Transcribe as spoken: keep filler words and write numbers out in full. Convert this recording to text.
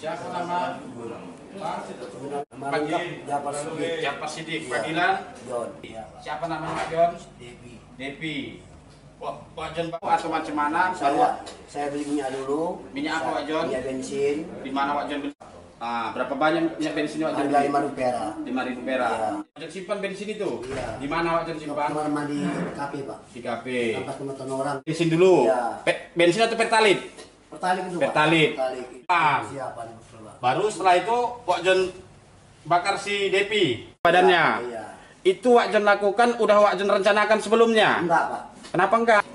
Siapa nama? Pagi Jafar Sidik. Jafar Sidik. Panggilan? John. Siapa namanya Pak John? Devi. Devi. Pak Pak John atau macam mana? Saya saya beli minyak dulu. Minyak apa Pak John? Minyak bensin. Di mana Pak John beli? Ah, berapa banyak minyak bensin Pak John? Harga lima ribu perak. Lima ribu perak. Iya. Pak John simpan bensin itu? Iya. Di mana Pak John simpan? Kamar mandi kafe Pak. Di kafe. Tempat teman orang. Bensin dulu. Iya. Pe bensin atau pertalit? Pertalite itu Pak. Pertalite. Pertalite. Ah. Siapa nih? Baru setelah itu Pak John bakar si Devi badannya. Iya. Itu Wak John lakukan, udah Wak John rencanakan sebelumnya? Enggak Pak. Kenapa enggak?